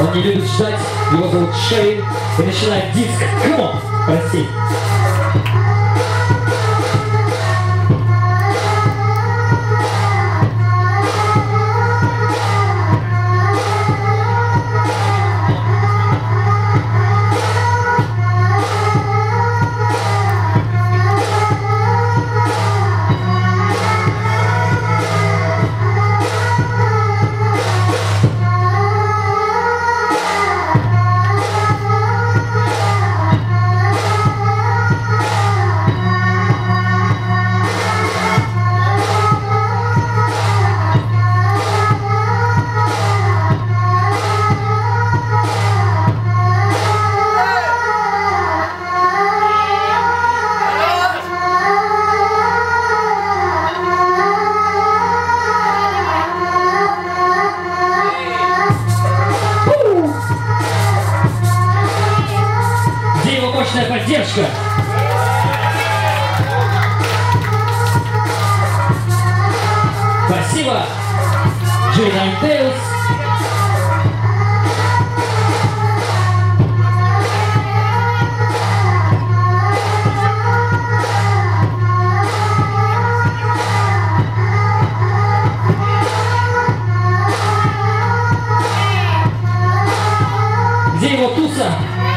Он не любит ждать, его зовут Шейн, и начинает диск. Come on, прости. Мощная поддержка. Спасибо. J9 Tails. Где его туса?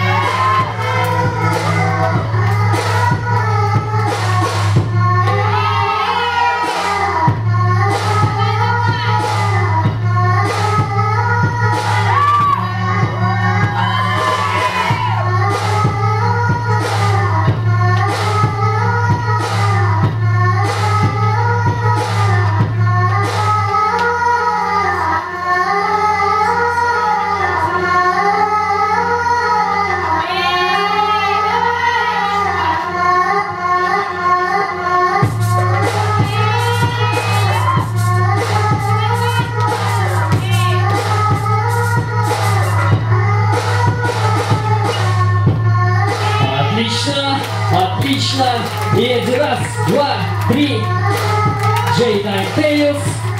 Отлично, отлично. И один раз, два, три. J9 Tails.